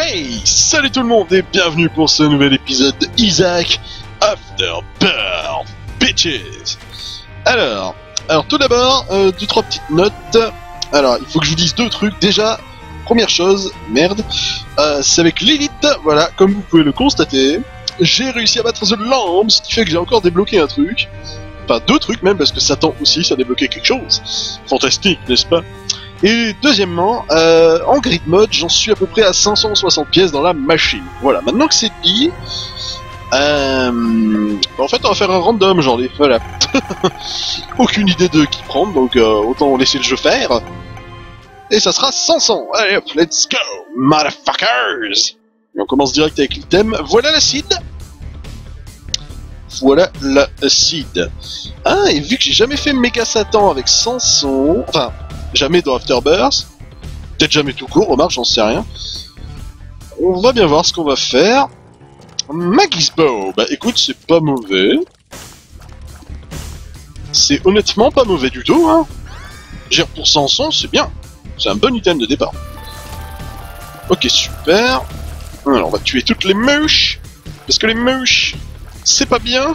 Hey, salut tout le monde et bienvenue pour ce nouvel épisode de Isaac Afterbirth, bitches. Alors tout d'abord, deux trois petites notes. Alors, il faut que je vous dise deux trucs. Déjà, première chose, merde, c'est avec l'élite. Voilà, comme vous pouvez le constater, j'ai réussi à battre The Lamb, ce qui fait que j'ai encore débloqué un truc. Enfin, deux trucs même, parce que Satan aussi, ça a débloqué quelque chose. Fantastique, n'est-ce pas? Et deuxièmement, en grid mode, j'en suis à peu près à 560 pièces dans la machine. Voilà, maintenant que c'est dit, en fait on va faire un random, j'en ai, voilà. Aucune idée de qui prendre, donc autant laisser le jeu faire. Et ça sera 500, allez hop, let's go, motherfuckers. Et on commence direct avec l'item, voilà l'acide. Voilà l'acide. Ah, et vu que j'ai jamais fait Méga Satan avec Samson, enfin... jamais dans Afterbirth, peut-être jamais tout court, remarque, j'en sais rien. On va bien voir ce qu'on va faire. Maggie's Bow, bah écoute, c'est pas mauvais. C'est honnêtement pas mauvais du tout, hein. Gère pour Samson, c'est bien. C'est un bon item de départ. Ok, super. Alors, on va tuer toutes les mouches, parce que les mouches, c'est pas bien.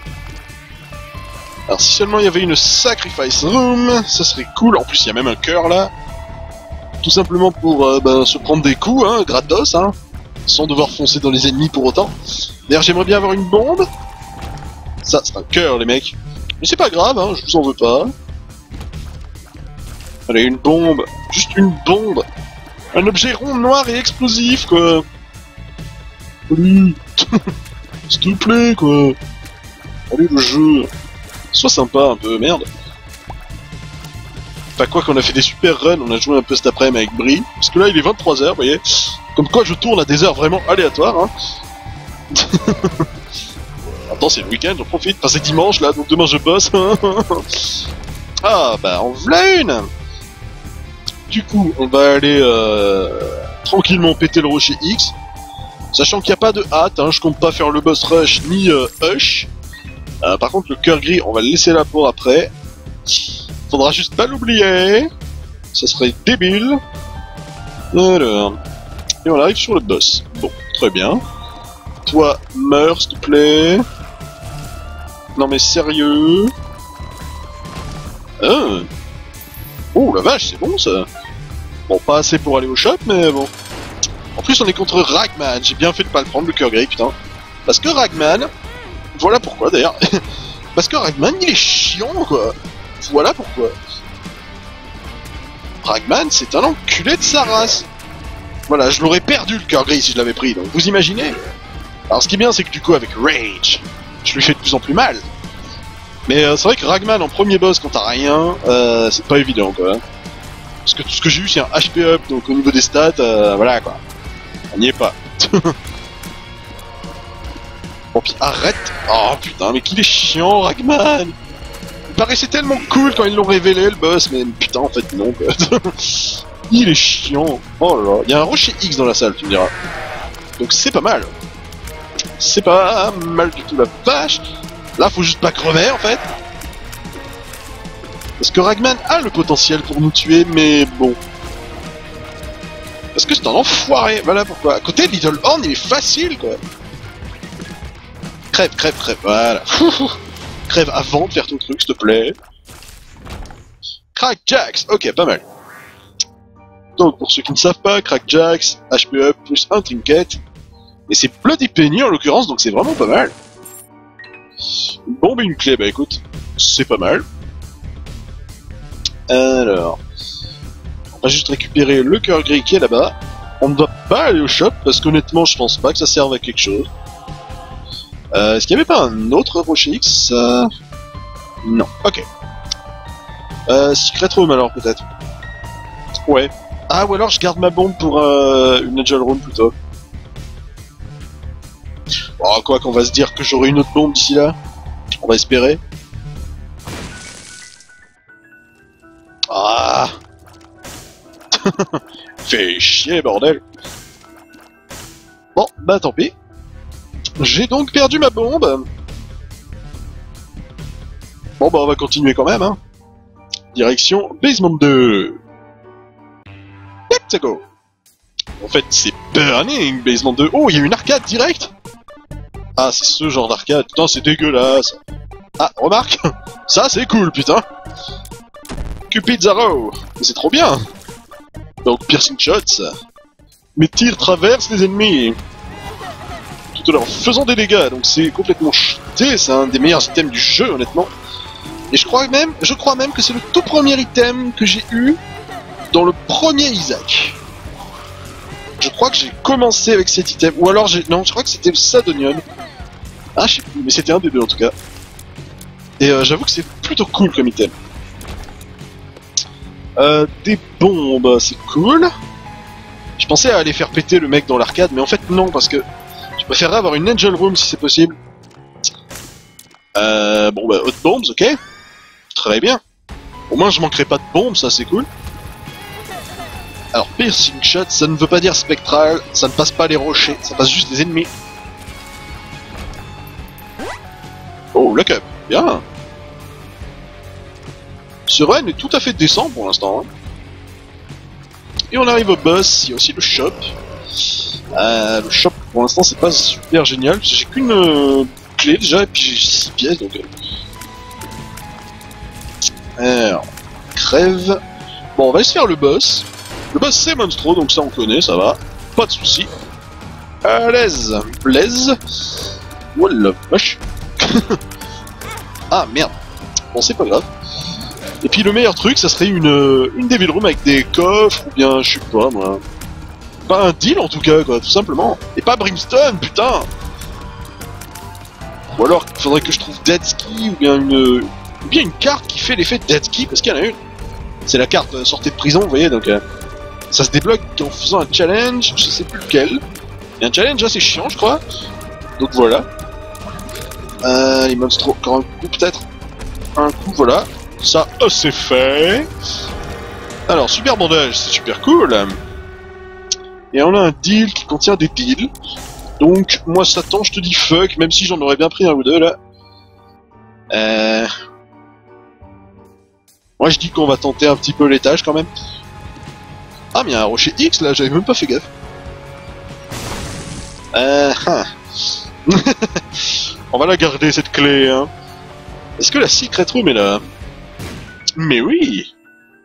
Alors si seulement il y avait une sacrifice room, ça serait cool. En plus il y a même un cœur là. Tout simplement pour se prendre des coups, hein, gratos, hein, sans devoir foncer dans les ennemis pour autant. D'ailleurs j'aimerais bien avoir une bombe. Ça c'est un cœur les mecs. Mais c'est pas grave, hein, je vous en veux pas. Allez, une bombe. Juste une bombe. Un objet rond, noir et explosif quoi. Allez. S'il te plaît quoi. Allez le jeu. Sois sympa un peu, merde. Enfin quoi qu'on a fait des super runs, on a joué un peu cet après-midi avec Brie. Parce que là il est 23h, vous voyez. Comme quoi je tourne à des heures vraiment aléatoires, hein. Attends, c'est le week-end, j'en profite. Enfin c'est dimanche là, donc demain je bosse. Ah bah en voilà une. Du coup, on va aller tranquillement péter le rocher X. Sachant qu'il n'y a pas de hâte, hein, je compte pas faire le boss rush ni Hush. Par contre, le cœur gris, on va le laisser là pour après. Faudra juste pas l'oublier. Ça serait débile. Alors. Et on arrive sur le boss. Bon, très bien. Toi, meurs, s'il te plaît. Non mais sérieux. Oh la vache, c'est bon ça. Bon, pas assez pour aller au shop, mais bon. En plus, on est contre Ragman. J'ai bien fait de pas le prendre, le cœur gris, putain. Parce que Ragman... Voilà pourquoi d'ailleurs. Parce que Ragman il est chiant quoi. Voilà pourquoi. Ragman c'est un enculé de sa race. Voilà, je l'aurais perdu le cœur gris si je l'avais pris, donc vous imaginez. Alors ce qui est bien c'est que du coup avec Rage, je lui fais de plus en plus mal. Mais c'est vrai que Ragman en premier boss quand t'as rien, c'est pas évident quoi. Parce que tout ce que j'ai eu c'est un HP up, donc au niveau des stats, voilà quoi. On n'y est pas. Bon puis arrête. Oh putain mais qu'il est chiant Ragman. Il paraissait tellement cool quand ils l'ont révélé le boss, mais putain en fait non quoi. Il est chiant. Oh là là. Il y a un rocher X dans la salle tu me diras. Donc c'est pas mal. C'est pas mal du tout la vache. Là faut juste pas crever en fait. Parce que Ragman a le potentiel pour nous tuer mais bon. Parce que c'est un enfoiré, voilà pourquoi. À côté de Little Horn il est facile quoi. Crève, crève, crève, voilà. Crève avant de faire ton truc, s'il te plaît. Crackjacks, ok, pas mal. Donc, pour ceux qui ne savent pas, Crackjacks, HP up plus un trinket. Et c'est Bloody Penny en l'occurrence, donc c'est vraiment pas mal. Une bombe et une clé, bah écoute, c'est pas mal. Alors, on va juste récupérer le cœur gris qui est là-bas. On ne doit pas aller au shop, parce qu'honnêtement, je pense pas que ça serve à quelque chose. Est-ce qu'il n'y avait pas un autre rocher X Non, ok. Secret Room alors peut-être. Ouais. Ah ou alors je garde ma bombe pour une Angel Room plutôt. Oh, quoi qu'on va se dire que j'aurai une autre bombe d'ici là. On va espérer. Ah. Fais chier bordel. Bon, bah tant pis. J'ai donc perdu ma bombe. Bon bah on va continuer quand même hein. Direction Basement 2. Let's go. En fait, c'est Burning Basement 2. Oh, il y a une arcade directe. Ah, c'est ce genre d'arcade. Putain, c'est dégueulasse. Ah, remarque. Ça, c'est cool, putain. Cupid's Arrow. Mais c'est trop bien. Donc, piercing shots. Mes tirs traversent les ennemis. Tout en leur faisant des dégâts. Donc, c'est complètement cheaté. C'est un des meilleurs items du jeu, honnêtement. Et je crois même que c'est le tout premier item que j'ai eu dans le premier Isaac. Je crois que j'ai commencé avec cet item. Ou alors non, je crois que c'était le Sadonion. Ah, je sais plus, mais c'était un des deux en tout cas. Et j'avoue que c'est plutôt cool comme item. Des bombes, c'est cool. Je pensais à aller faire péter le mec dans l'arcade, mais en fait non, parce que je préférerais avoir une Angel Room si c'est possible. Bon bah, hot bombs, ok. Très bien. Au moins je manquerai pas de bombes, ça c'est cool. Alors, piercing shot, ça ne veut pas dire spectral, ça ne passe pas les rochers, ça passe juste les ennemis. Oh, le cup, bien. Ce run est tout à fait décent pour l'instant. Hein. Et on arrive au boss, il y a aussi le shop. Le shop, pour l'instant, c'est pas super génial, parce que j'ai qu'une clé déjà, et puis j'ai 6 pièces, donc... Alors, crève. Bon, on va essayer de faire le boss. Le boss c'est Monstro, donc ça on connaît, ça va. Pas de soucis. À l'aise. Blaise. Oh la vache. Ah merde. Bon, c'est pas grave. Et puis le meilleur truc, ça serait une Devil Room avec des coffres, ou bien, je sais pas moi. Pas un deal en tout cas, quoi, tout simplement. Et pas Brimstone, putain. Ou alors, il faudrait que je trouve Dead Ski, ou bien une carte qui fait l'effet Dead Ski, parce qu'il y en a une. C'est la carte sortie de prison, vous voyez, donc... ça se débloque en faisant un challenge, je sais plus lequel. Il y a un challenge assez chiant, je crois. Donc voilà. Les monstres, encore un coup peut-être. Un coup, voilà. Ça, c'est fait. Alors, super bandage, c'est super cool. Et on a un deal qui contient des deals. Donc, moi, Satan, je te dis fuck, même si j'en aurais bien pris un ou deux, là. Moi, je dis qu'on va tenter un petit peu l'étage, quand même. Ah, mais il y a un rocher X, là, j'avais même pas fait gaffe. On va la garder, cette clé, hein. Est-ce que la secret room est là? Mais oui.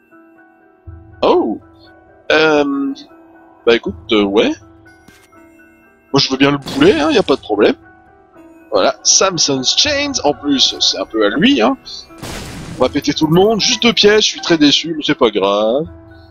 Oh. Bah écoute, ouais. Moi je veux bien le bouler, hein, y a pas de problème. Voilà, Samson's Chains, en plus, c'est un peu à lui, hein. On va péter tout le monde, juste 2 pièces, je suis très déçu, mais c'est pas grave.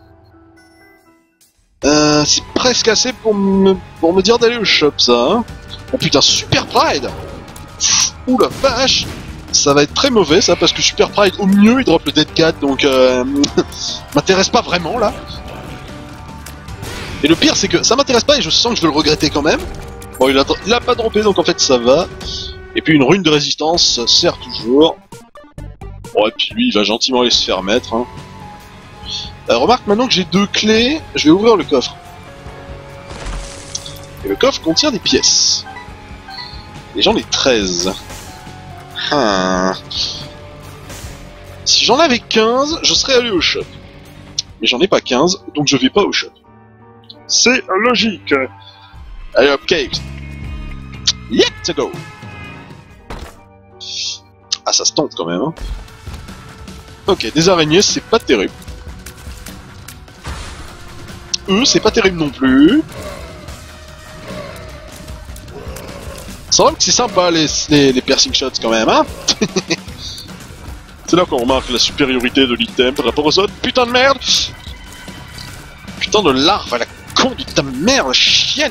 C'est presque assez pour me dire d'aller au shop, ça, hein. Oh putain, Super Pride. Ouh la vache. Ça va être très mauvais, ça, parce que Super Pride, au mieux, il drop le Dead Cat, donc m'intéresse pas vraiment, là. Et le pire, c'est que ça m'intéresse pas et je sens que je vais le regretter quand même. Bon, il a pas droppé, donc en fait, ça va. Et puis une rune de résistance, ça sert toujours. Bon, et puis lui, il va gentiment aller se faire mettre, hein. Remarque, maintenant que j'ai 2 clés, je vais ouvrir le coffre. Et le coffre contient des pièces. Et j'en ai 13. Si j'en avais 15, je serais allé au shop. Mais j'en ai pas 15, donc je vais pas au shop. C'est logique. Allez hop, caves. Let's go. Ah, ça se tente quand même, hein. Ok, des araignées, c'est pas terrible. Eux, c'est pas terrible non plus. C'est vrai que c'est sympa les piercing shots quand même, hein. C'est là qu'on remarque la supériorité de l'item par rapport aux autres. Putain de merde. Putain de larve à la con de ta mère, la chienne.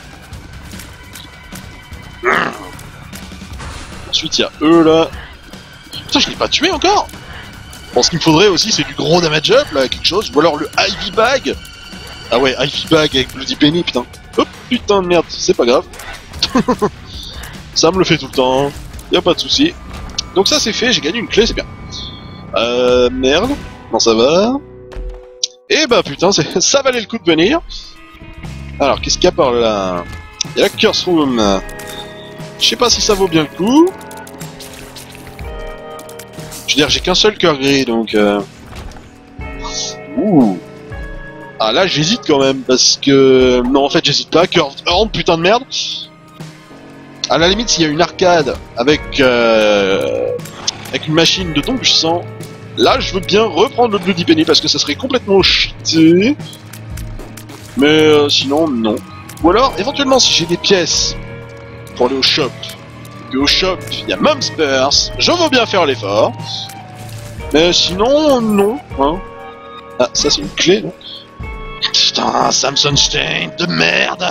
Ensuite, il y a eux là. Putain, je l'ai pas tué encore. Bon, ce qu'il me faudrait aussi, c'est du gros damage up là, quelque chose. Ou alors le Ivy Bag. Ah ouais, Ivy Bag avec Bloody Penny, putain. Hop, putain de merde, c'est pas grave. Ça me le fait tout le temps, y a pas de souci. Donc ça c'est fait, j'ai gagné une clé, c'est bien. Merde, comment ça va? Eh bah putain, ça valait le coup de venir. Alors, qu'est-ce qu'il y a par là? Il y a la Curse Room. Je sais pas si ça vaut bien le coup. Je veux dire, j'ai qu'un seul cœur gris, donc... Ouh. Ah là j'hésite quand même, parce que... Non en fait j'hésite pas, Curved Horn, putain de merde. À la limite s'il y a une arcade avec une machine de donk sang, là je veux bien reprendre le Bloody Penny parce que ça serait complètement cheaté. Mais sinon non. Ou alors éventuellement si j'ai des pièces pour aller au shop, que au shop il y a Mumspers, je veux bien faire l'effort. Mais sinon non, hein. Ah ça c'est une clé non. Putain, Samson Stein de merde.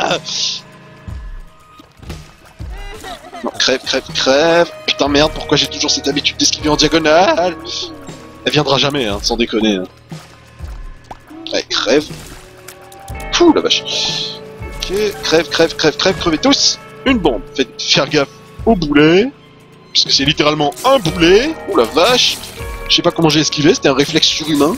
Non, crève, crève, crève. Putain merde, pourquoi j'ai toujours cette habitude d'esquiver en diagonale? Elle viendra jamais, hein, sans déconner. Hein. Ouais, crève. Pouh, la vache. Ok, crève, crève, crève, crève, crevez tous. Une bombe. Faites faire gaffe au boulet. Parce que c'est littéralement un boulet. Oh la vache. Je sais pas comment j'ai esquivé, c'était un réflexe surhumain.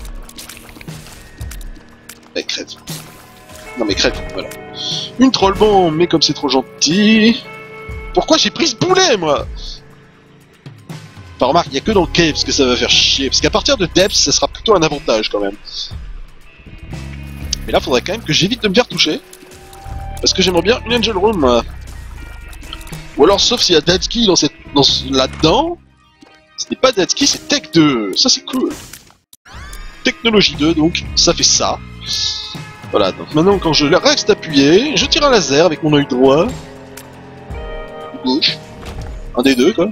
Ouais, crève. Non mais crève, voilà. Une troll bombe, mais comme c'est trop gentil... Pourquoi j'ai pris ce boulet, moi? Enfin, remarque, il y a que dans le Caves que ça va faire chier, parce qu'à partir de Depths, ça sera plutôt un avantage, quand même. Mais là, faudrait quand même que j'évite de me faire toucher. Parce que j'aimerais bien une Angel Room, moi. Ou alors, sauf s'il y a Deadski là-dedans... Ce n'est pas Deadski, c'est Tech 2. Ça, c'est cool. Technologie 2, donc, ça fait ça. Voilà, donc maintenant, quand je reste appuyé, je tire un laser avec mon œil droit. Gauche. Un des deux, quoi.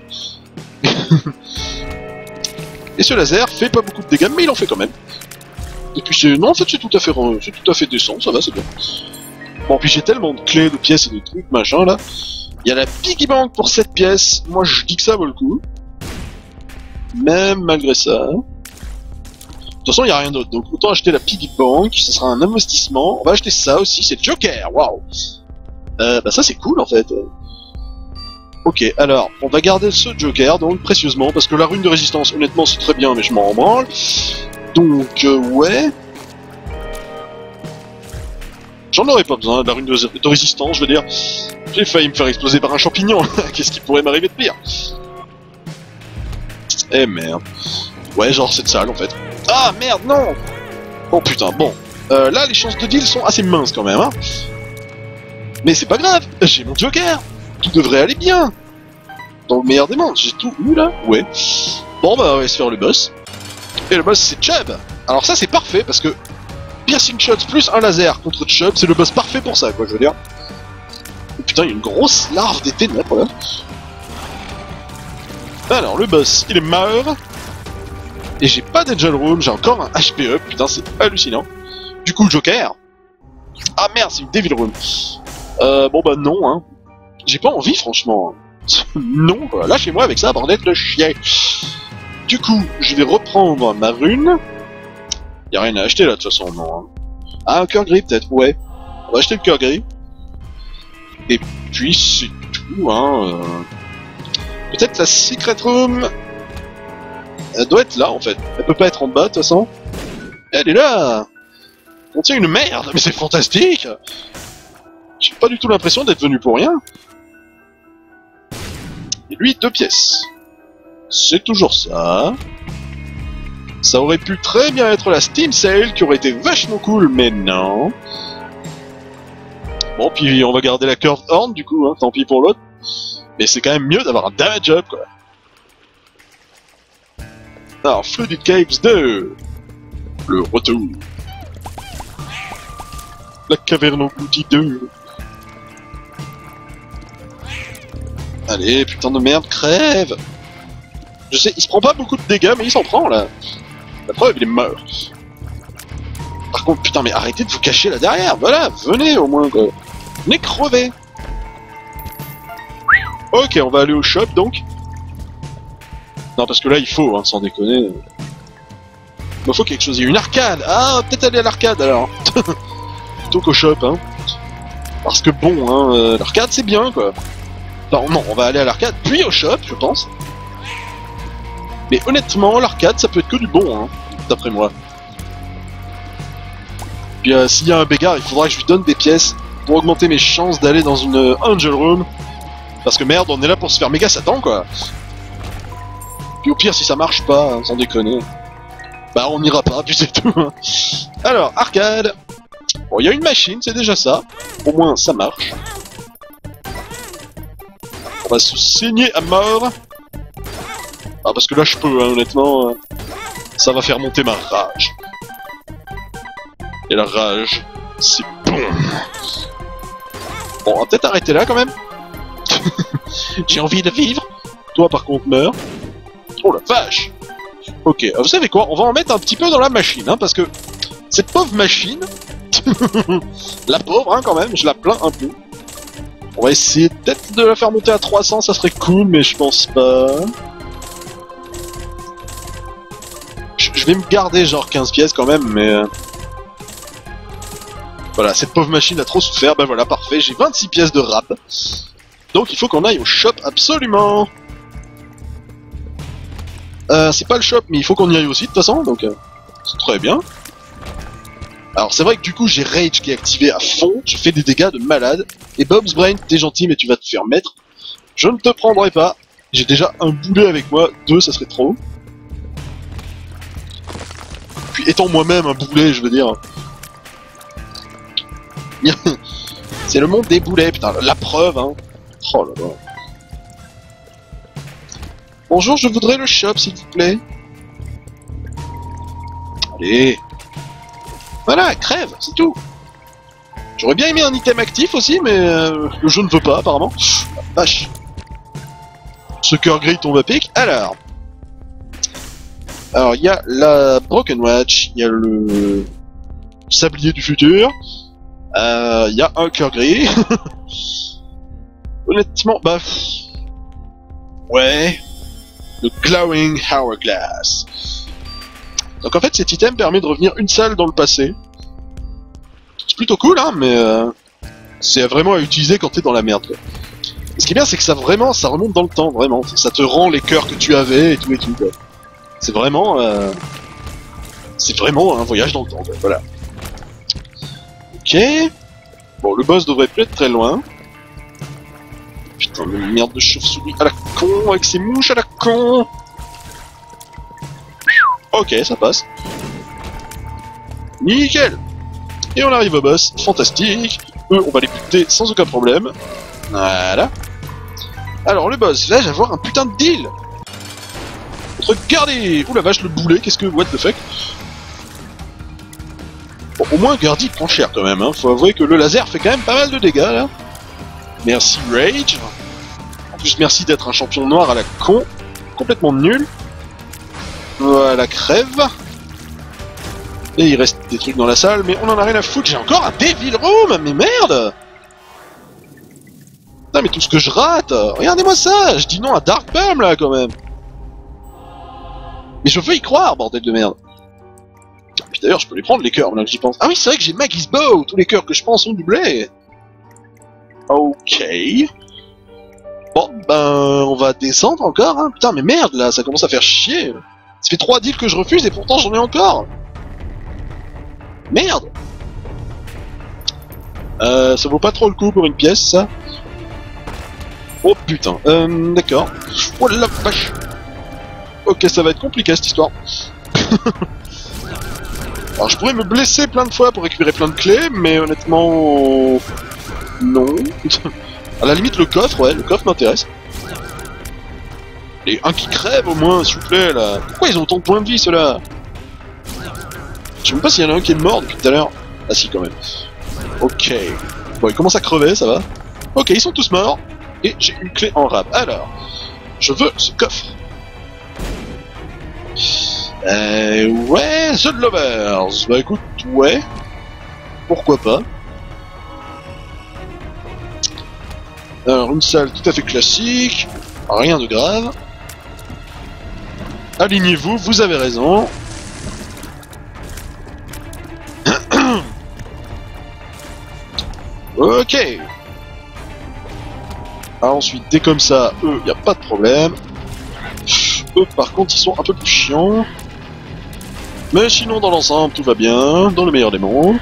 Et ce laser fait pas beaucoup de dégâts, mais il en fait quand même. Et puis c'est... Non, en fait, c'est tout à fait décent, ça va, c'est bien. Bon, puis j'ai tellement de clés, de pièces et de trucs, machin, là. Il y a la Piggy Bank pour 7 pièces. Moi, je dis que ça vaut le coup. Même malgré ça. De toute façon, il n'y a rien d'autre. Donc, autant acheter la Piggy Bank, ça sera un investissement. On va acheter ça aussi, c'est Joker, waouh. Bah ça, c'est cool, en fait. Ok, alors, on va garder ce Joker, donc, précieusement, parce que la rune de résistance, honnêtement, c'est très bien, mais je m'en branle. Donc, ouais... J'en aurais pas besoin, de la rune de résistance, je veux dire. J'ai failli me faire exploser par un champignon, qu'est-ce qui pourrait m'arriver de pire? Eh merde. Ouais, genre cette salle, en fait. Ah, merde, non! Oh putain, bon. Là, les chances de deal sont assez minces, quand même, hein. Mais c'est pas grave, j'ai mon Joker! Tout devrait aller bien. Dans le meilleur des mondes, j'ai tout eu là. Ouais. Bon bah on va se faire le boss. Et le boss c'est Chubb. Alors ça c'est parfait parce que Piercing Shots plus un laser contre Chubb, c'est le boss parfait pour ça quoi je veux dire. Oh, putain il y a une grosse larve des ténèbres là. Alors le boss il est mort. Et j'ai pas d'Angel Room, j'ai encore un HP up, putain c'est hallucinant. Du coup Joker. Ah merde c'est une Devil Room. Bon bah non hein. J'ai pas envie, franchement. Non, quoi. Lâchez-moi avec ça, bordel de chien. Du coup, je vais reprendre ma rune. Y'a rien à acheter, là, de toute façon, non. Hein. Ah, un cœur gris, peut-être, ouais. On va acheter le cœur gris. Et puis, c'est tout, hein. Peut-être la Secret Room... Elle doit être là, en fait. Elle peut pas être en bas, de toute façon. Elle est là. On tient une merde, mais c'est fantastique. J'ai pas du tout l'impression d'être venu pour rien. Et lui, 2 pièces. C'est toujours ça. Ça aurait pu très bien être la Steam Sale, qui aurait été vachement cool, mais non. Bon, puis on va garder la Curved Horn, du coup, hein, tant pis pour l'autre. Mais c'est quand même mieux d'avoir un damage up, quoi. Alors, Flooded Caves 2. Le retour. La caverne engloutie 2. Allez, putain de merde, crève! Je sais, il se prend pas beaucoup de dégâts, mais il s'en prend, là. La preuve, il est mort. Par contre, putain, mais arrêtez de vous cacher là derrière, voilà, venez au moins, quoi. Venez crever! Ok, on va aller au shop, donc. Non, parce que là, il faut, hein, sans déconner. Il faut quelque chose, il y a une arcade! Ah, peut-être aller à l'arcade, alors. Plutôt qu'au shop, hein. Parce que bon, hein, l'arcade, c'est bien, quoi. Non, non, on va aller à l'arcade, puis au shop, je pense. Mais honnêtement, l'arcade, ça peut être que du bon, hein, d'après moi. Puis s'il y a un Bégard, il faudra que je lui donne des pièces pour augmenter mes chances d'aller dans une Angel Room. Parce que merde, on est là pour se faire méga Satan, quoi. Puis au pire, si ça marche pas, hein, sans déconner. Bah on n'ira pas, puis c'est tout. Hein. Alors, arcade. Bon, il y a une machine, c'est déjà ça. Au moins, ça marche. On va se saigner à mort. Ah, parce que là, je peux, hein, honnêtement. Ça va faire monter ma rage. Et la rage, c'est bon. Bon, on va peut-être arrêter là, quand même. J'ai envie de vivre. Toi, par contre, meurs. Oh la vache. Ok, vous savez quoi? On va en mettre un petit peu dans la machine, hein, parce que cette pauvre machine... la pauvre, hein, quand même, je la plains un peu. On va essayer peut-être de la faire monter à 300, ça serait cool, mais je pense pas. Je vais me garder genre 15 pièces quand même, mais... Voilà, cette pauvre machine a trop souffert, ben voilà, parfait, j'ai 26 pièces de rap. Donc il faut qu'on aille au shop absolument. C'est pas le shop, mais il faut qu'on y aille aussi de toute façon, donc c'est très bien. Alors c'est vrai que du coup j'ai Rage qui est activé à fond, je fais des dégâts de malade. Et Bob's Brain, t'es gentil mais tu vas te faire mettre. Je ne te prendrai pas. J'ai déjà un boulet avec moi, 2 ça serait trop. Puis étant moi-même un boulet, je veux dire... C'est le monde des boulets, putain, la preuve, hein. Oh là là. Bonjour, je voudrais le shop, s'il vous plaît. Allez. Voilà, crève, c'est tout. J'aurais bien aimé un item actif aussi, mais le jeu ne veut pas, apparemment. Vache. Ce cœur gris tombe à pic. Alors, il y a la Broken Watch, il y a le sablier du futur, il y a un cœur gris. Honnêtement, bah... Ouais... Le Glowing Hourglass. Donc en fait, cet item permet de revenir une salle dans le passé. C'est plutôt cool, hein, mais... c'est vraiment à utiliser quand t'es dans la merde, quoi. Et ce qui est bien, c'est que ça remonte dans le temps, vraiment. Ça te rend les cœurs que tu avais et tout, quoi. C'est vraiment... C'est vraiment un voyage dans le temps, quoi. Voilà. Ok... Bon, le boss devrait plus être très loin. Putain, mais merde de chauve-souris à la con, avec ses mouches à la con. Ok, ça passe. Nickel. Et on arrive au boss, fantastique. Eux, on va les buter sans aucun problème. Voilà. Alors, le boss, là, je vais avoir un putain de deal. Regardez. Ouh la vache, le boulet, qu'est-ce que... What the fuck. Bon, au moins, Gardy prend cher quand même, hein. Faut avouer que le laser fait quand même pas mal de dégâts, là. Merci Rage. En plus, merci d'être un champion noir à la con. Complètement nul. Voilà, crève. Et il reste des trucs dans la salle, mais on en a rien à foutre. J'ai encore un Devil Room, mais merde. Putain, mais tout ce que je rate. Regardez-moi ça. Je dis non à Dark Palm, là, quand même. Mais je veux y croire, bordel de merde. Puis d'ailleurs, je peux les prendre, les cœurs, maintenant que j'y pense. Ah oui, c'est vrai que j'ai Maggie's Bow. Tous les cœurs que je prends sont doublés. Ok. Bon, ben, on va descendre encore, hein. Putain, mais merde, là, ça commence à faire chier. Ça fait 3 deals que je refuse et pourtant j'en ai encore. Merde. Ça vaut pas trop le coup pour une pièce, ça. Oh putain, d'accord. Oh la vache. Ok, ça va être compliqué cette histoire. Alors je pourrais me blesser plein de fois pour récupérer plein de clés, mais honnêtement... Non. À la limite le coffre, ouais, le coffre m'intéresse. Et un qui crève au moins, s'il vous plaît, là. Pourquoi ils ont autant de points de vie, ceux-là? Je sais même pas s'il y en a un qui est mort depuis tout à l'heure. Ah si, quand même. Ok. Bon, ils commencent à crever, ça va. Ok, ils sont tous morts. Et j'ai une clé en rab. Alors, je veux ce coffre. Ouais, The Lovers. Bah écoute, ouais. Pourquoi pas. Alors, une salle tout à fait classique. Rien de grave. Alignez-vous, vous avez raison. Ok. Alors ensuite, dès comme ça, eux, y a pas de problème. Eux, par contre, ils sont un peu plus chiants. Mais sinon, dans l'ensemble, tout va bien, dans le meilleur des mondes.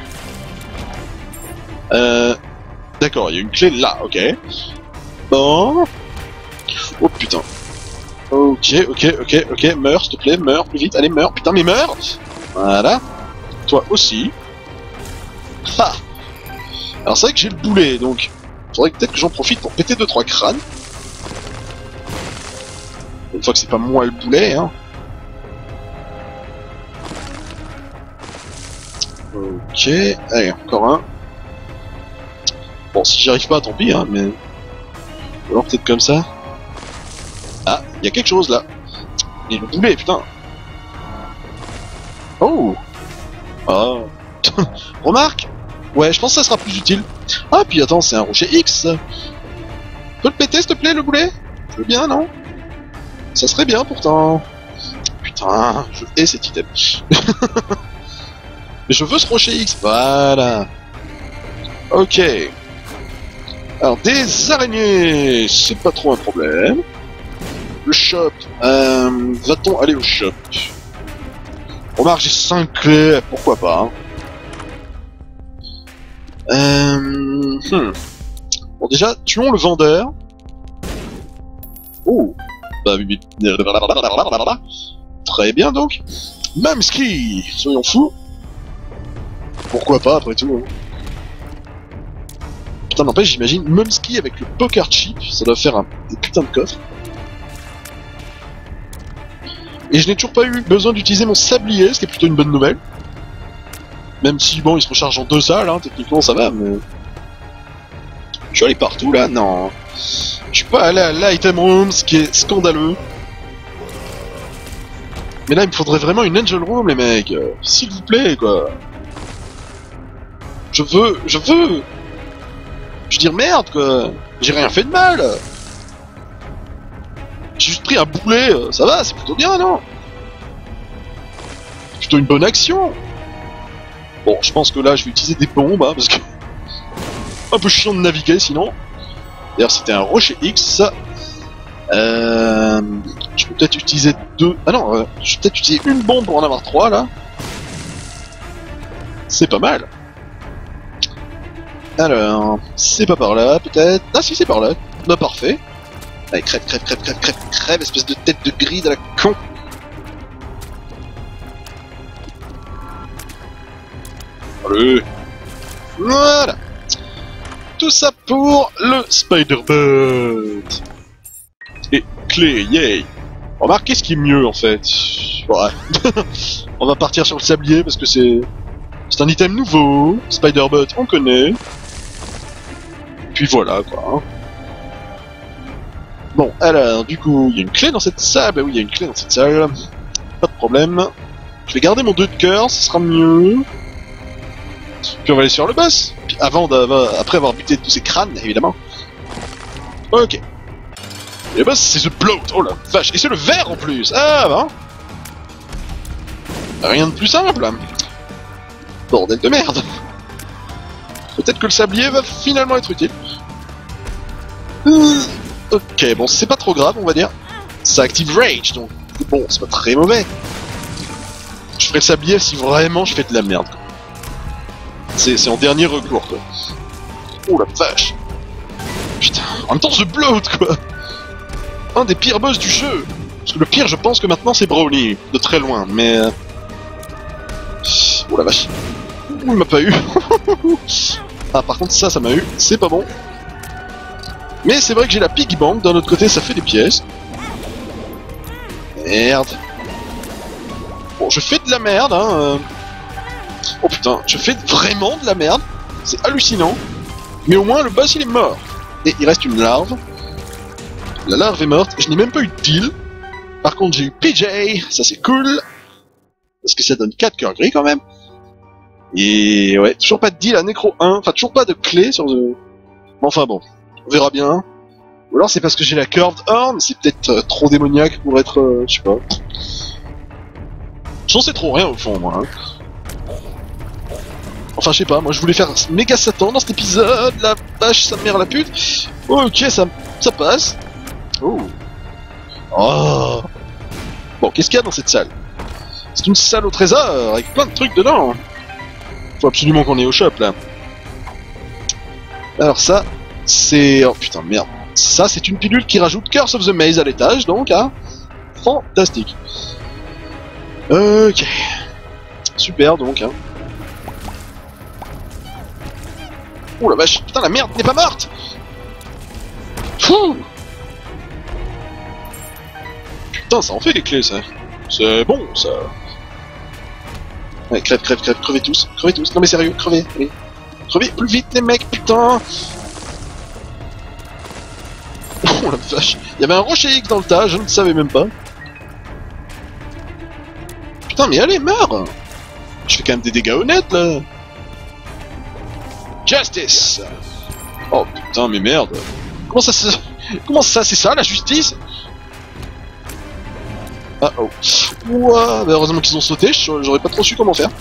D'accord, il y a une clé là, ok. Bon. Oh putain. Ok, meurs, s'il te plaît, meurs, plus vite, allez, meurs, putain, mais meurs. Voilà. Toi aussi. Ha. Alors c'est vrai que j'ai le boulet, donc... faudrait peut-être que j'en profite pour péter 2-3 crânes. Une fois que c'est pas moi le boulet, hein. Ok, allez, encore un. Bon, si j'y arrive pas, tant pis, hein, mais... ou alors peut-être comme ça. Ah, il y a quelque chose, là. Et le boulet, putain. Oh. Ah. Remarque. Ouais, je pense que ça sera plus utile. Ah, puis attends, c'est un rocher X. Peux le péter, s'il te plaît, le boulet? Je veux bien, non? Ça serait bien, pourtant. Putain, je hais cet item. Mais je veux ce rocher X, voilà. Ok. Alors, des araignées, c'est pas trop un problème. Le shop, va-t-on aller au shop? Remarque, j'ai 5 clés, pourquoi pas, hein. Bon, déjà, tuons le vendeur. Oh. Bah, très bien, donc. Mamski, soyons fous. Pourquoi pas, après tout, hein. Putain, n'empêche, j'imagine Mumsky avec le poker chip, ça doit faire des putains de coffres. Et je n'ai toujours pas eu besoin d'utiliser mon sablier, ce qui est plutôt une bonne nouvelle. Même si, bon, il se recharge en 2 salles, hein, techniquement ça va, mais... je suis allé partout, là, non. Je suis pas allé à l'item room, ce qui est scandaleux. Mais là, il me faudrait vraiment une angel room, les mecs. S'il vous plaît, quoi. Je veux... Je veux dire, merde, quoi. J'ai rien fait de mal. J'ai juste pris un boulet, ça va, c'est plutôt bien, non? C'est plutôt une bonne action. Bon, je pense que là, je vais utiliser des bombes, hein, parce que... un peu chiant de naviguer, sinon. D'ailleurs, c'était un rocher X. Je peux peut-être utiliser 2... ah non, je vais peut-être utiliser une bombe pour en avoir 3, là. C'est pas mal. Alors, c'est pas par là, peut-être... ah si, c'est par là. Bah, parfait. Allez, crève, crève, crève, crève, crève, crève, espèce de tête de grille à la con. Allez. Voilà. Tout ça pour le Spider-Bird. Et clé, yay. Remarquez ce qui est mieux, en fait. Ouais. On va partir sur le sablier, parce que c'est un item nouveau. Spider-Bird, on connaît. Puis voilà, quoi. Hein. Bon, alors, du coup, il y a une clé dans cette salle. Bah oui, il y a une clé dans cette salle. Pas de problème. Je vais garder mon 2 de cœur, ce sera mieux. Puis on va aller sur le boss. Puis après avoir buté tous ces crânes, évidemment. Ok. Et le boss, c'est The Bloat. Oh la vache. Et c'est le vert en plus. Ah, bah. Rien de plus simple. Bordel de merde. Peut-être que le sablier va finalement être utile. Ok, bon, c'est pas trop grave, on va dire. Ça active Rage, donc bon, c'est pas très mauvais. Je ferai le sablier si vraiment je fais de la merde, quoi. C'est en dernier recours, quoi. Oh la vache. Putain, en même temps, The Bloat, quoi. Un des pires boss du jeu. Parce que le pire, je pense que maintenant, c'est Brownie, de très loin, mais... oh la vache. Ouh, il m'a pas eu. Ah, par contre, ça m'a eu. C'est pas bon. Mais c'est vrai que j'ai la Piggy Bank, d'un autre côté, ça fait des pièces. Merde. Bon, je fais de la merde, hein. Oh putain, je fais vraiment de la merde. C'est hallucinant. Mais au moins, le boss, il est mort. Et il reste une larve. La larve est morte. Je n'ai même pas eu de deal. Par contre, j'ai eu PJ. Ça, c'est cool. Parce que ça donne 4 cœurs gris, quand même. Et ouais, toujours pas de deal à Necro 1. Enfin, toujours pas de clé sur The... enfin bon, on verra bien. Ou alors c'est parce que j'ai la Curved Horn. C'est peut-être trop démoniaque pour être... je sais pas. J'en sais trop rien, au fond, moi. Hein. Enfin, je sais pas, moi je voulais faire méga Satan dans cet épisode, la vache, sa mère la pute. Ok, ça passe. Oh. Oh. Bon, qu'est-ce qu'il y a dans cette salle? C'est une salle au trésor, avec plein de trucs dedans. Faut absolument qu'on ait au shop, là. Alors ça, c'est... oh putain, merde. Ça, c'est une pilule qui rajoute Curse of the Maze à l'étage, donc, hein. fantastique. Ok. Super donc, hein. Oh la vache, putain la merde n'est pas morte. Fou. Putain, ça en fait les clés, ça. C'est bon, ça. Ouais, crève, crève, crève, crevez tous. Crevez tous. Non mais sérieux, crevez, allez. Crevez plus vite les mecs, putain. Oh la vache. Il y avait un rocher X dans le tas, je ne savais même pas. Putain mais allez, meurs. Je fais quand même des dégâts honnêtes, là. Justice. Oh putain mais merde. Comment ça c'est ça la justice? Ah oh. Ouah, bah heureusement qu'ils ont sauté, j'aurais pas trop su comment faire.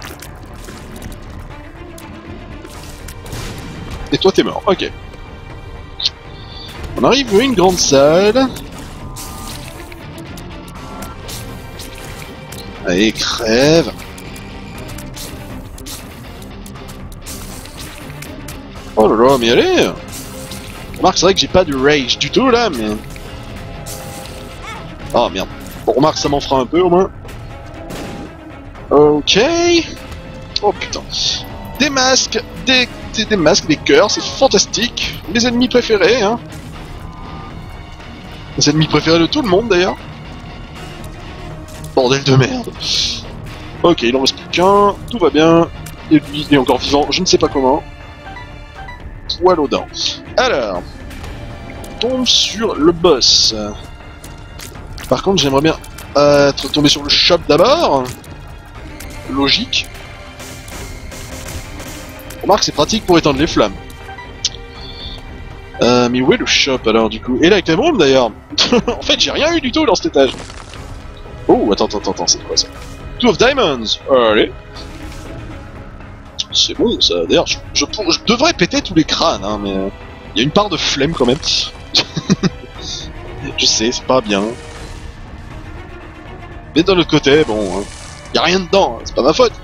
Et toi t'es mort, ok. On arrive à une grande salle. Allez, crève. Oh là là, mais allez. Remarque, c'est vrai que j'ai pas de rage du tout là, mais... Oh merde. Bon, remarque, ça m'en fera un peu au moins. Ok. Oh putain. Des masques, des masques, des cœurs, c'est fantastique. Mes ennemis préférés, hein. Les ennemis préférés de tout le monde d'ailleurs. Bordel de merde. Ok, il en reste plus qu'un, tout va bien. Et lui, il est encore vivant, je ne sais pas comment. Poil aux dents. Alors, on tombe sur le boss. Par contre, j'aimerais bien être tombé sur le shop d'abord. Logique. Remarque, c'est pratique pour éteindre les flammes. Mais où est le shop alors du coup? Et là avec l'émeraude d'ailleurs. En fait, j'ai rien eu du tout dans cet étage. Oh, attends, c'est quoi ça? Two of Diamonds. Allez. C'est bon ça. D'ailleurs, je devrais péter tous les crânes, hein, mais il y a une part de flemme quand même. Je sais, c'est pas bien. Mais d'un autre côté, bon, hein, y a rien dedans, hein, c'est pas ma faute.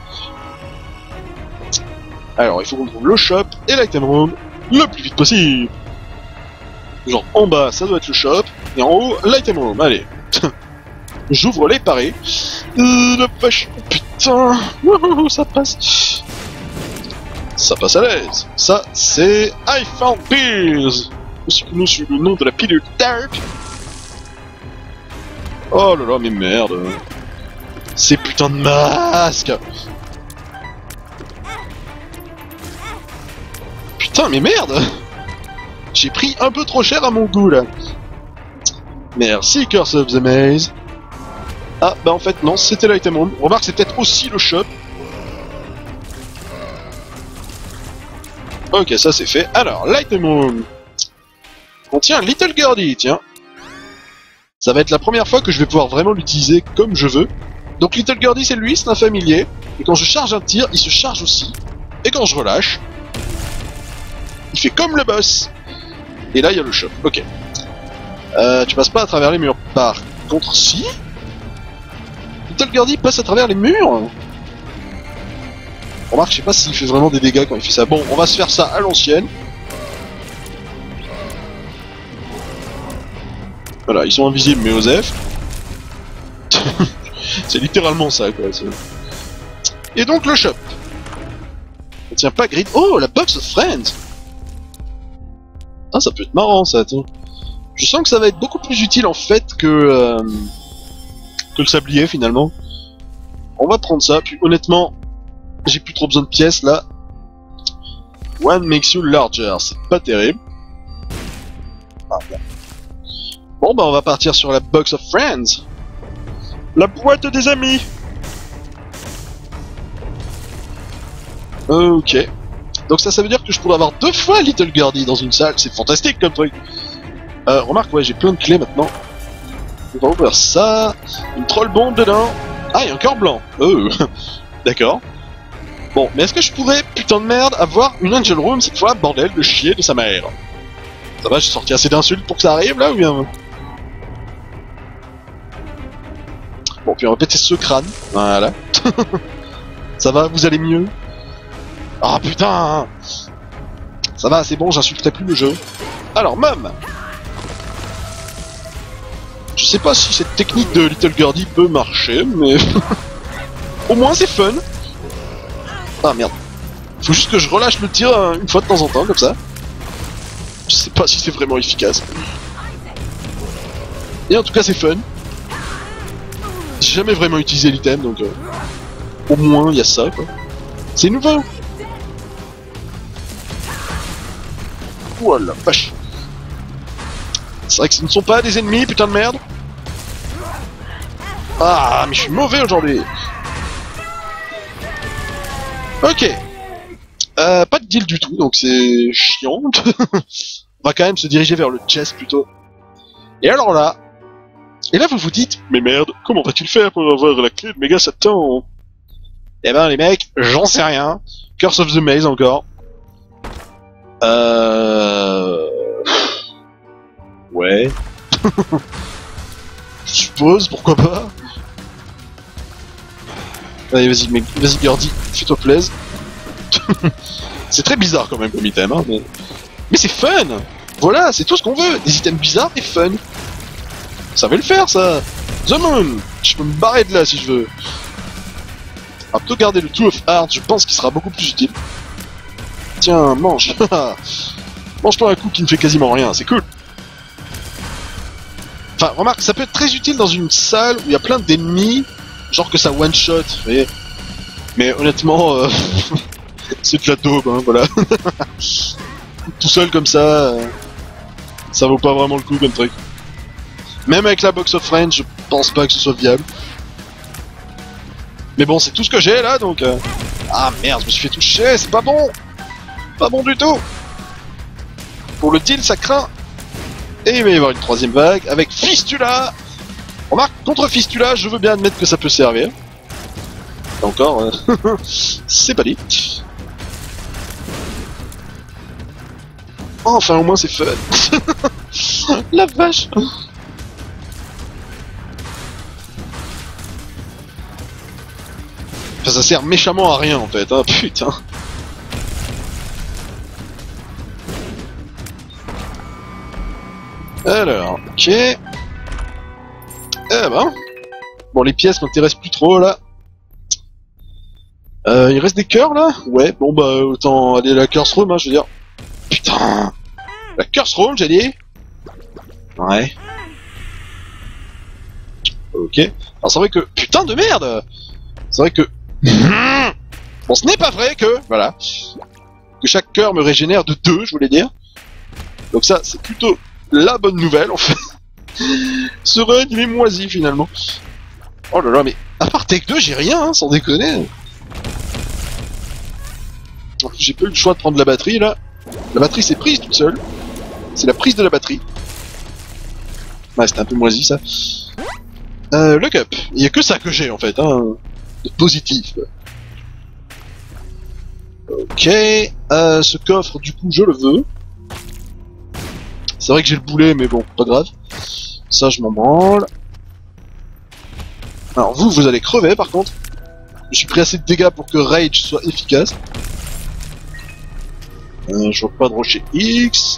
Alors, il faut qu'on trouve le shop et l'item room le plus vite possible. Genre en bas, ça doit être le shop, et en haut, l'item room. Allez. J'ouvre les parés. La vache, putain, wouhou, ça passe. Ça passe à l'aise. Ça, c'est I Found Pills, aussi connu sous le nom de la pilule Dark. Oh là là, mais merde. Ces putains de masques. Putain, mais merde. J'ai pris un peu trop cher à mon goût, là. Merci, Curse of the Maze. Ah, bah en fait, non, c'était l'item room. Remarque, c'est peut-être aussi le shop. Ok, ça c'est fait. Alors, l'item room contient Little Gurdy, tiens. Ça va être la première fois que je vais pouvoir vraiment l'utiliser comme je veux. Donc Little Gurdy c'est lui, c'est un familier. Et quand je charge un tir, il se charge aussi. Et quand je relâche, il fait comme le boss. Et là il y a le shop, ok. Tu passes pas à travers les murs. Par contre si... Little Gurdy passe à travers les murs. Remarque, je sais pas s'il fait vraiment des dégâts quand il fait ça. Bon, on va se faire ça à l'ancienne. Voilà, ils sont invisibles mais Osef. C'est littéralement ça quoi. Et donc le shop. On tient pas grid. Oh, la box of friends. Ah, ça peut être marrant ça, tiens. Je sens que ça va être beaucoup plus utile en fait que le sablier finalement. On va prendre ça, puis honnêtement, j'ai plus trop besoin de pièces là. One makes you larger, c'est pas terrible. Ah, bon. Bon bah on va partir sur la box of friends. La boîte des amis. Ok. Donc ça veut dire que je pourrais avoir 2 fois Little Gurdy dans une salle, c'est fantastique comme truc. Remarque, ouais, j'ai plein de clés maintenant. On va ouvrir ça. Une troll bombe dedans. Ah, il y a un cœur blanc. D'accord. Bon, mais est-ce que je pourrais, putain de merde, avoir une Angel Room cette fois, bordel de chier de sa mère? Ça va, j'ai sorti assez d'insultes pour que ça arrive là ou bien? Bon, puis on va péter ce crâne. Voilà. Ça va, vous allez mieux? Ah putain! Ça va, c'est bon, j'insulterai plus le jeu. Alors, Mum! Je sais pas si cette technique de Little Gordy peut marcher, mais... Au moins c'est fun. Ah merde. Faut juste que je relâche le tir une fois de temps en temps, comme ça. Je sais pas si c'est vraiment efficace. Et en tout cas c'est fun. J'ai jamais vraiment utilisé l'item, donc... au moins il y a ça, quoi. C'est nouveau. Oh la vache. C'est vrai que ce ne sont pas des ennemis, putain de merde. Ah, mais je suis mauvais aujourd'hui. Ok. Pas de deal du tout, donc c'est chiant. On va quand même se diriger vers le chest plutôt. Et alors là... Et là vous vous dites, mais merde, comment vas-tu le faire pour avoir la clé de Méga Satan? Eh ben les mecs, j'en sais rien. Curse of the Maze encore. Ouais. Je suppose, pourquoi pas. Allez, vas-y, mec, vas-y, Gordy, fais-toi plaise. C'est très bizarre quand même comme item, hein, mais c'est fun. Voilà, c'est tout ce qu'on veut. Des items bizarres et fun. Ça va le faire, ça. The Moon. Je peux me barrer de là si je veux. On va plutôt garder le Two of Hearts, je pense qu'il sera beaucoup plus utile. Tiens, mange. Mange-toi un coup qui ne fait quasiment rien, c'est cool. Enfin, remarque, ça peut être très utile dans une salle où il y a plein d'ennemis, genre que ça one-shot, vous voyez. Mais honnêtement, c'est de la daube, hein, voilà. Tout seul comme ça vaut pas vraiment le coup comme truc. Même avec la Box of Friends, je pense pas que ce soit viable. Mais bon, c'est tout ce que j'ai là, donc... Ah merde, je me suis fait toucher, c'est pas bon. Pas bon du tout. Pour le deal, ça craint. Et il va y avoir une troisième vague avec Fistula. Remarque, contre Fistula, je veux bien admettre que ça peut servir. Et encore, c'est pas dit. Enfin, au moins c'est fun. La vache. Enfin, ça sert méchamment à rien en fait, hein, putain. Alors, ok. Eh ben. Bon, les pièces m'intéressent plus trop là. Il reste des cœurs là? Ouais, bon bah autant aller à la Curse Room, hein, je veux dire. Putain. La Curse Room, j'ai dit. Ouais. Ok. Alors c'est vrai que... Putain de merde. C'est vrai que... Bon, ce n'est pas vrai que... Voilà. Que chaque cœur me régénère de 2, je voulais dire. Donc ça, c'est plutôt la bonne nouvelle, en fait. Ce run, il est moisi, finalement. Oh là là, mais... À part Tech 2, j'ai rien, hein, sans déconner. En plus, j'ai pas eu le choix de prendre la batterie, là. La batterie s'est prise toute seule. C'est la prise de la batterie. Ouais, c'était un peu moisi, ça. Le cup. Il y a que ça que j'ai, en fait, hein. De positif. Ok. Ce coffre, du coup, je le veux. C'est vrai que j'ai le boulet, mais bon, pas grave. Ça, je m'en branle. Alors, vous allez crever, par contre. Je suis pris assez de dégâts pour que Rage soit efficace. Je vois pas de rocher X.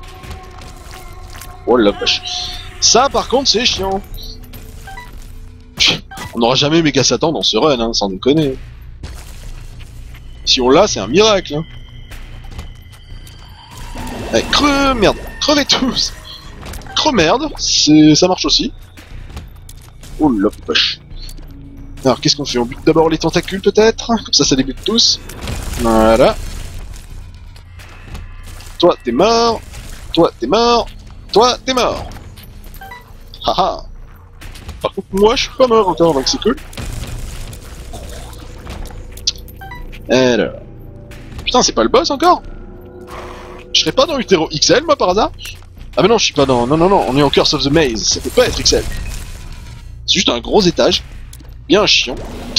Oh la vache. Ça, par contre, c'est chiant. On n'aura jamais Méga Satan dans ce run, hein, sans déconner. Si on l'a, c'est un miracle. Hein. Allez, merde, crevez tous. Merde, ça marche aussi. Oh la vache. Alors, qu'est-ce qu'on fait? On bute d'abord les tentacules, peut-être? Comme ça les bute tous. Voilà. Toi, t'es mort. Toi, t'es mort. Toi, t'es mort. Haha. Par contre, moi, je suis pas mort encore, donc c'est cool. Alors... Putain, c'est pas le boss encore? Je serais pas dans Utero XL, moi, par hasard? Ah mais non, je suis pas dans... Non, on est en Curse of the Maze, ça peut pas être XL. C'est juste un gros étage. Bien chiant.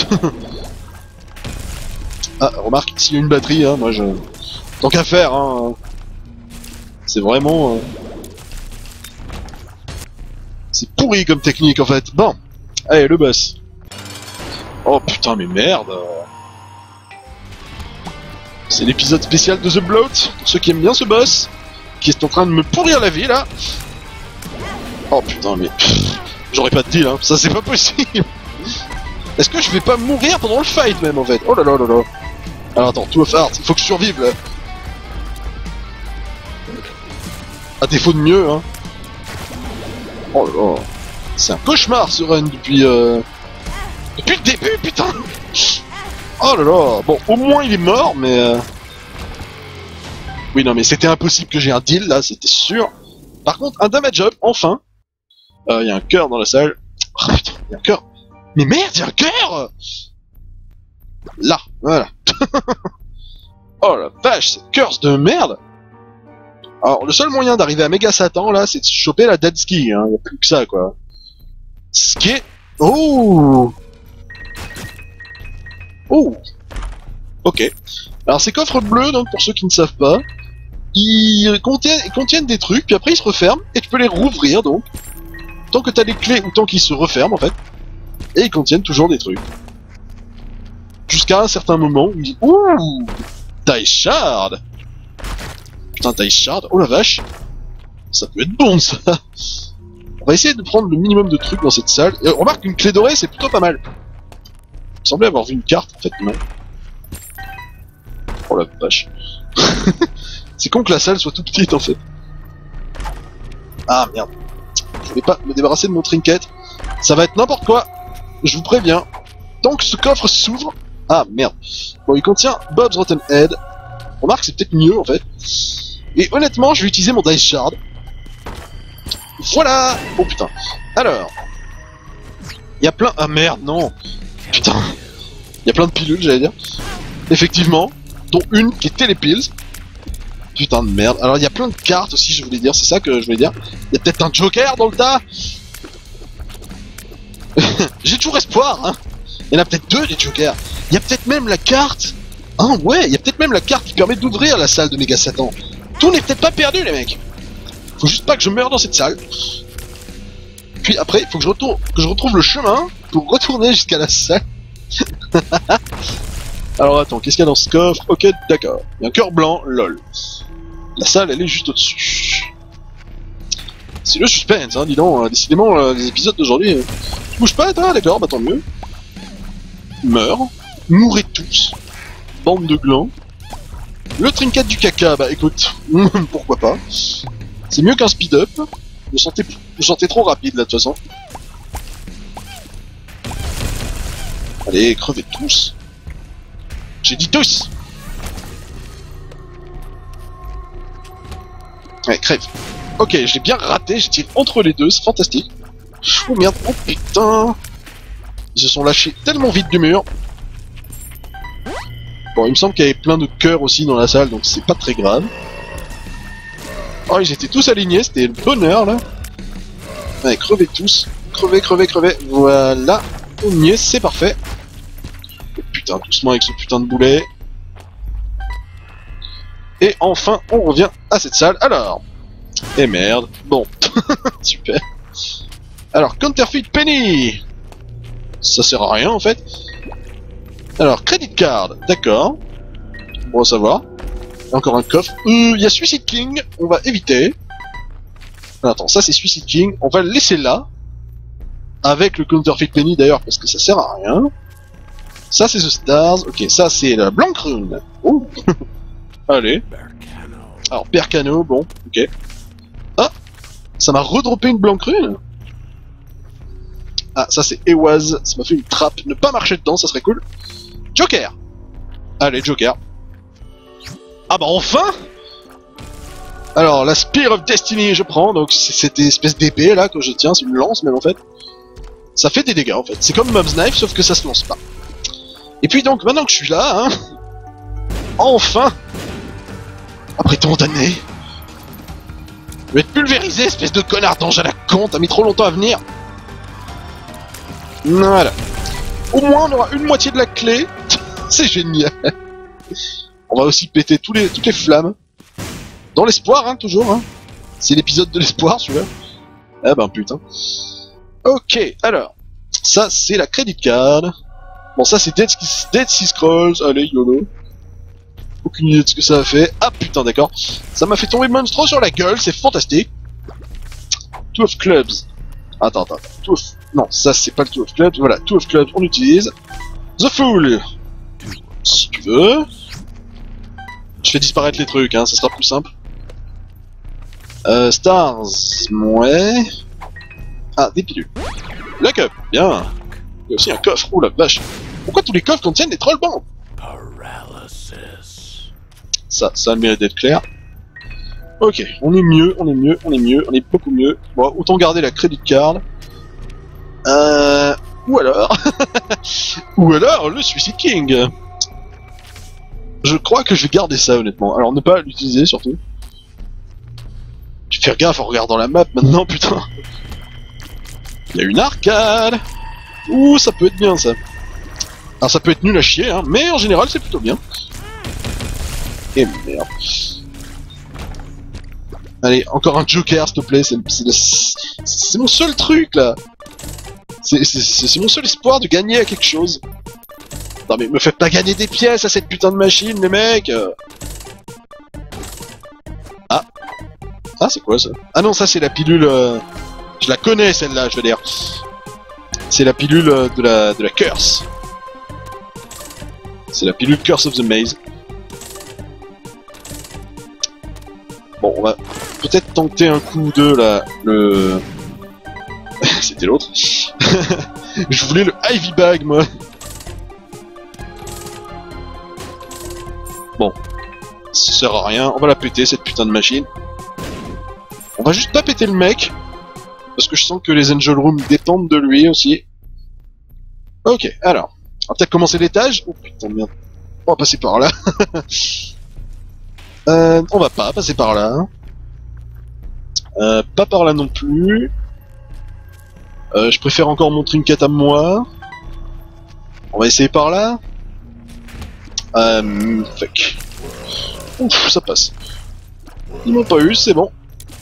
Ah, remarque, s'il y a une batterie, hein, moi je... Tant qu'à faire, hein... C'est vraiment... C'est pourri comme technique, en fait. Bon. Allez, le boss. Oh putain, mais merde. C'est l'épisode spécial de The Bloat, pour ceux qui aiment bien ce boss, qui est en train de me pourrir la vie, là. Oh putain, mais... J'aurais pas de deal, hein. Ça, c'est pas possible. Est-ce que je vais pas mourir pendant le fight, même, en fait? Oh là là là là. Alors, attends, Two of Hearts, il faut que je survive, là. À défaut de mieux, hein. Oh là là. C'est un cauchemar, ce run, depuis le début, putain. Oh là là. Bon, au moins, il est mort, mais... Oui, non, mais c'était impossible que j'ai un deal, là, c'était sûr. Par contre, un damage up, enfin. Il y a un cœur dans la salle. Oh putain, il y a un cœur. Mais merde, il y a un cœur. Là, voilà. Oh la vache, cette curse de merde. Alors, le seul moyen d'arriver à Méga Satan, là, c'est de choper la Dead Ski, hein. Y a plus que ça, quoi. Ce qui est... Oh. Oh. Ok. Alors, ces coffres bleus, donc, pour ceux qui ne savent pas, ils contiennent des trucs, puis après ils se referment, et tu peux les rouvrir, donc. Tant que t'as les clés, ou tant qu'ils se referment, en fait. Et ils contiennent toujours des trucs. Jusqu'à un certain moment où ils disent... Ouh, Dice Shard. Putain, Dice Shard, oh la vache. Ça peut être bon, ça. On va essayer de prendre le minimum de trucs dans cette salle. Et remarque qu'une clé dorée, c'est plutôt pas mal. Il me semblait avoir vu une carte, en fait, non. Oh la vache. C'est con que la salle soit toute petite, en fait. Ah, merde. Je vais pas me débarrasser de mon trinket. Ça va être n'importe quoi. Je vous préviens. Tant que ce coffre s'ouvre... Ah, merde. Bon, il contient Bob's Rotten Head. Remarque, c'est peut-être mieux, en fait. Et honnêtement, je vais utiliser mon Dice Shard. Voilà. Oh, putain. Alors. Il y a plein... Ah, merde, non. Putain. Il y a plein de pilules, j'allais dire. Effectivement. Dont une qui était les pills. Putain de merde. Alors, il y a plein de cartes aussi, je voulais dire. C'est ça que je voulais dire. Il y a peut-être un Joker dans le tas. J'ai toujours espoir, hein. Il y en a peut-être deux, des Jokers. Il y a peut-être même la carte. Ah ouais, il y a peut-être même la carte qui permet d'ouvrir la salle de Méga Satan. Tout n'est peut-être pas perdu, les mecs. Faut juste pas que je meure dans cette salle. Puis après, il faut que je retrouve le chemin pour retourner jusqu'à la salle. Alors attends, qu'est-ce qu'il y a dans ce coffre? Ok, d'accord. Il y a un cœur blanc, lol. La salle, elle est juste au-dessus. C'est le suspense, hein, dis donc. Décidément, les épisodes d'aujourd'hui... Tu bouges pas, toi? D'accord, bah tant mieux. Meurs. Mourrez tous. Bande de glands. Le trinket du caca, bah écoute, pourquoi pas. C'est mieux qu'un speed-up. Je me sentais trop rapide, là, de toute façon. Allez, crevez tous. J'ai dit tous. Ouais, crève. Ok, je l'ai bien raté, j'ai tiré entre les deux, c'est fantastique. Oh merde, oh putain. Ils se sont lâchés tellement vite du mur. Bon, il me semble qu'il y avait plein de cœurs aussi dans la salle, donc c'est pas très grave. Oh, ils étaient tous alignés, c'était le bonheur, là. Allez, crevez tous. Crevez, crevez, crevez. Voilà. Au mieux, c'est parfait. Oh, putain, doucement avec ce putain de boulet. Et enfin, on revient à cette salle. Alors. Et merde. Bon. Super. Alors, Counterfeit Penny. Ça sert à rien, en fait. Alors, Credit Card. D'accord. Bon à savoir. Encore un coffre. Il y a Suicide King. On va éviter. Attends, ça c'est Suicide King. On va le laisser là. Avec le Counterfeit Penny d'ailleurs, parce que ça sert à rien. Ça c'est The Stars. Ok, ça c'est la Blank Rune. Oh. Allez. Alors, Percano, bon, ok. Ah, ça m'a redroppé une Blank Rune. Ah, ça c'est Ewaz. Ça m'a fait une trappe. Ne pas marcher dedans, ça serait cool. Joker. Allez, Joker. Ah bah enfin. Alors, la Spear of Destiny, je prends. Donc, c'est cette espèce d'épée là que je tiens. C'est une lance même en fait. Ça fait des dégâts en fait. C'est comme Mob's Knife, sauf que ça se lance pas. Et puis donc, maintenant que je suis là, hein, enfin, après tant d'années, je vais être pulvérisé, espèce de connard d'ange à la con. T'as mis trop longtemps à venir. Voilà. Au moins, on aura une moitié de la clé. C'est génial. On va aussi péter toutes les flammes. Dans l'espoir, hein, toujours. Hein. C'est l'épisode de l'espoir, celui-là. Ah ben putain. Ok, alors. Ça, c'est la credit card. Bon, ça, c'est Dead Sea Scrolls. Allez, YOLO. Aucune idée de ce que ça a fait. Ah putain, d'accord. Ça m'a fait tomber Monstro sur la gueule, c'est fantastique. Two of Clubs. Attends. Non, ça c'est pas le Two of Clubs. Voilà, Two of Clubs, on utilise. The Fool. Si tu veux. Je fais disparaître les trucs, hein, ça sera plus simple. Stars, ouais. Ah, des pilules. La cup, bien. Il y a aussi un coffre, oh la vache. Pourquoi tous les coffres contiennent des troll bombs? Ça a le mérite d'être clair. Ok, on est mieux, on est beaucoup mieux. Bon, autant garder la credit card. Ou alors... ou alors le Suicide King. Je crois que je vais garder ça honnêtement. Alors ne pas l'utiliser surtout. Je vais faire gaffe en regardant la map maintenant, putain. Il y a une arcade. Ouh, ça peut être bien ça. Alors ça peut être nul à chier, hein, mais en général c'est plutôt bien. Et merde. Allez, encore un Joker s'il te plaît, c'est mon seul truc là. C'est mon seul espoir de gagner à quelque chose. Non mais me faites pas gagner des pièces à cette putain de machine les mecs. Ah. Ah c'est quoi ça? Ah non ça c'est la pilule... Je la connais celle-là je veux dire. C'est la pilule de la curse. C'est la pilule Curse of the Maze. Bon on va peut-être tenter un coup de là, le... C'était l'autre. Je voulais le Ivy Bag moi. Bon, ça sert à rien, on va la péter cette putain de machine. On va juste pas péter le mec, parce que je sens que les Angel Rooms dépendent de lui aussi. Ok, alors, on va peut-être commencer l'étage. Oh putain de merde, on va passer par là. On va pas passer par là. Pas par là non plus. Je préfère encore mon trinket à moi. On va essayer par là. Fuck. Ouf, ça passe. Ils m'ont pas eu, c'est bon.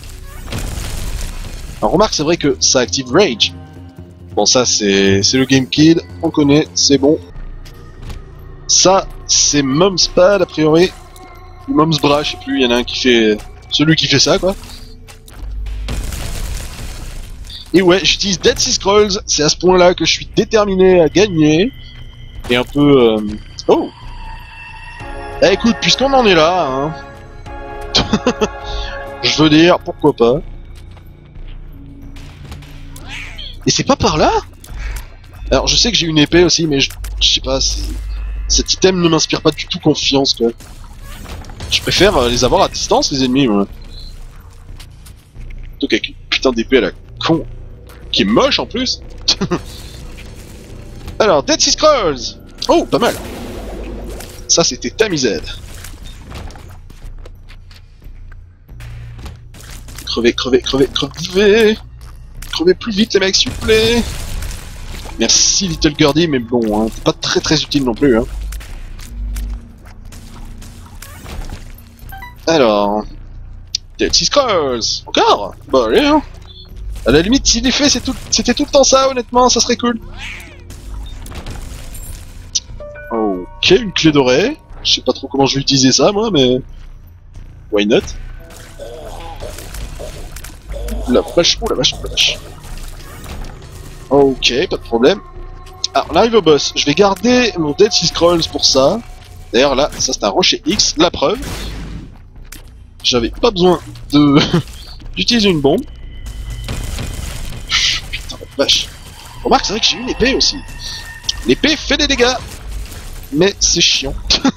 Alors remarque, c'est vrai que ça active Rage. Bon, ça c'est le Game Kid, on connaît, c'est bon. Ça, c'est Mom's Pad a priori. Ou Mom's Bra, je sais plus, il y en a un qui fait... Celui qui fait ça, quoi. Et ouais, j'utilise Dead Sea Scrolls, c'est à ce point-là que je suis déterminé à gagner. Et un peu... Oh! Eh écoute, puisqu'on en est là, hein... je veux dire, pourquoi pas. Et c'est pas par là? Alors je sais que j'ai une épée aussi, mais je sais pas, cet item ne m'inspire pas du tout confiance, quoi. Je préfère les avoir à distance, les ennemis, moi. Plutôt qu'avec une putain d'épée à la con, qui est moche en plus. Alors, Dead Sea Scrolls! Oh, pas mal! Ça, c'était Tamized. Crevez. Crevez plus vite, les mecs, s'il vous plaît. Merci, Little Gurdy, mais bon, hein, c'est pas très utile non plus, hein. Alors... Dead Sea Scrolls! Encore? Bah, allez, hein. À la limite, si l'effet c'était tout le temps ça, honnêtement, ça serait cool. Ok, une clé dorée. Je sais pas trop comment je vais utiliser ça, moi, mais... Why not? La vache, oh la vache. Ok, pas de problème. Alors, on arrive au boss. Je vais garder mon Dead Sea Scrolls pour ça. D'ailleurs, là, ça c'est un rocher X, la preuve. J'avais pas besoin de... d'utiliser une bombe. Putain, la vache. Remarque, c'est vrai que j'ai une épée aussi. L'épée fait des dégâts. Mais c'est chiant.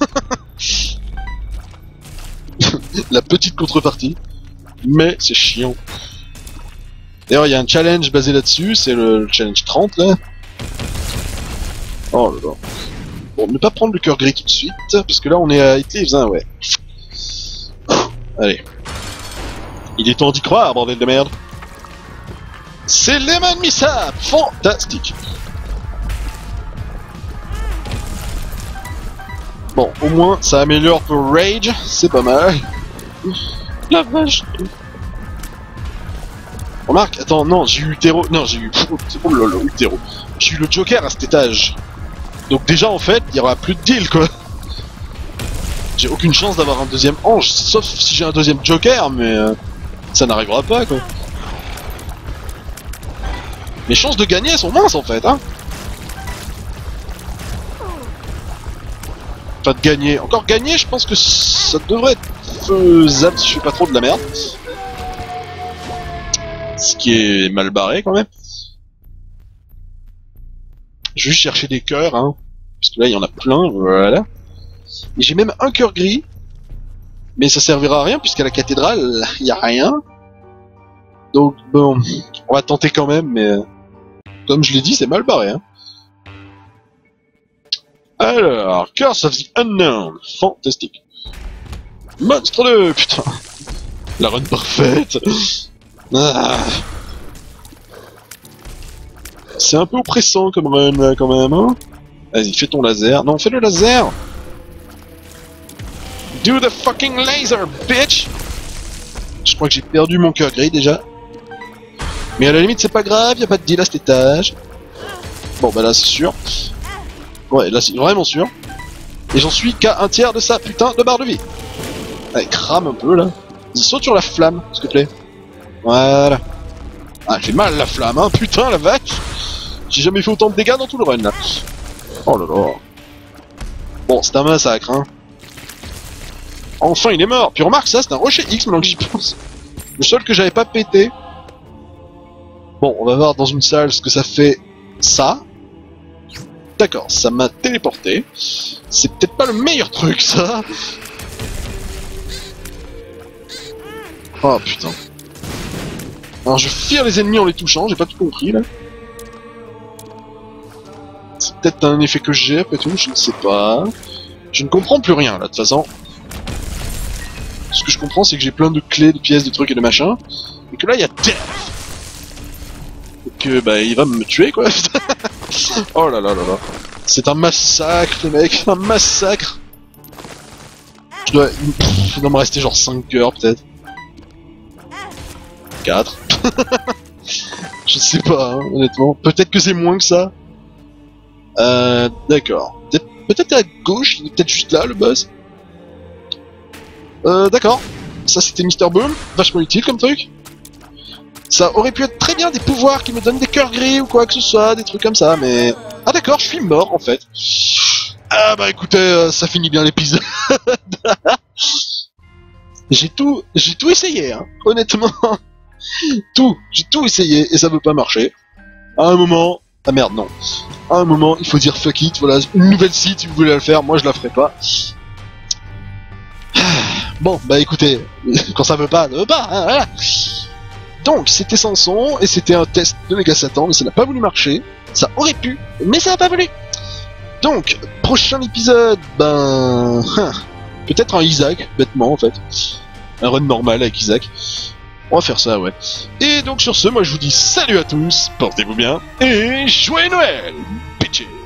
La petite contrepartie. Mais c'est chiant. D'ailleurs, il y a un challenge basé là-dessus, c'est le challenge 30 là. Oh là là. Bon, ne pas prendre le cœur gris tout de suite, parce que là on est à It Lives, hein, ouais. Allez. Il est temps d'y croire, bordel de merde. C'est Lemon Mishap! Fantastique! Bon, au moins, ça améliore pour Rage, c'est pas mal. La vache! Remarque, attends, non, j'ai eu Utero, non, j'ai eu... Oh lolo, Utero. J'ai eu le Joker à cet étage. Donc déjà, en fait, il y aura plus de deal, quoi. J'ai aucune chance d'avoir un deuxième ange, sauf si j'ai un deuxième Joker, mais... ça n'arrivera pas, quoi. mes chances de gagner sont minces en fait, hein. Enfin de gagner, encore gagner, je pense que ça devrait être faisable si je fais pas trop de la merde. Ce qui est mal barré quand même. Je vais juste chercher des cœurs, hein. Parce que là il y en a plein, voilà. Et j'ai même un cœur gris. Mais ça servira à rien puisqu'à la cathédrale, il y a rien. Donc bon, on va tenter quand même, mais comme je l'ai dit, c'est mal barré, hein. Alors, Curse of the Unknown, fantastique. Monstre 2, putain. La run parfaite. Ah. C'est un peu oppressant comme run là, quand même, hein. Vas-y, fais ton laser. Non, fais le laser. Do the fucking laser, bitch. Je crois que j'ai perdu mon cœur gris déjà. Mais à la limite, c'est pas grave, y a pas de deal à cet étage. Bon, bah là, c'est sûr. Ouais, là, c'est vraiment sûr. Et j'en suis qu'à un tiers de sa putain de barre de vie. Allez, crame un peu là. Saute sur la flamme, s'il te plaît. Voilà. Ah, j'ai mal la flamme, hein, putain la vache. J'ai jamais fait autant de dégâts dans tout le run là. Oh là là. Bon, c'est un massacre, hein. Enfin, il est mort. Puis remarque, ça, c'est un rocher X maintenant que j'y pense. Le seul que j'avais pas pété. Bon, on va voir dans une salle ce que ça fait. Ça. D'accord, ça m'a téléporté. C'est peut-être pas le meilleur truc, ça. Oh putain. Alors je fire les ennemis en les touchant, j'ai pas tout compris là. C'est peut-être un effet que j'ai après tout, je ne sais pas. Je ne comprends plus rien là de toute façon. Ce que je comprends c'est que j'ai plein de clés, de pièces, de trucs et de machins. Et que là il y a Death. Et que bah il va me tuer quoi. Oh là là là là. C'est un massacre les mecs, un massacre. Il doit me rester genre 5 cœurs peut-être. 4. Je sais pas, hein, honnêtement. Peut-être que c'est moins que ça. D'accord. Peut-être à gauche, il est peut-être juste là le boss. D'accord. Ça c'était Mr. Boom, vachement utile comme truc. Ça aurait pu être très bien des pouvoirs qui me donnent des cœurs gris ou quoi que ce soit, des trucs comme ça, mais... Ah d'accord, je suis mort en fait. Ah bah écoutez, ça finit bien l'épisode. J'ai tout essayé, hein, honnêtement. J'ai tout essayé et ça veut pas marcher. À un moment... Ah merde, non. À un moment, il faut dire fuck it, voilà, une nouvelle site si vous voulez la faire, moi je la ferai pas. Bon, bah écoutez, quand ça veut pas, hein, voilà. Donc, c'était Samson, et c'était un test de Mega Satan, mais ça n'a pas voulu marcher. Ça aurait pu, mais ça n'a pas voulu. Donc, prochain épisode, ben... peut-être un Isaac, bêtement en fait. Un run normal avec Isaac. On va faire ça, ouais. Et donc sur ce, moi je vous dis salut à tous, portez-vous bien, et joyeux Noël, bitches.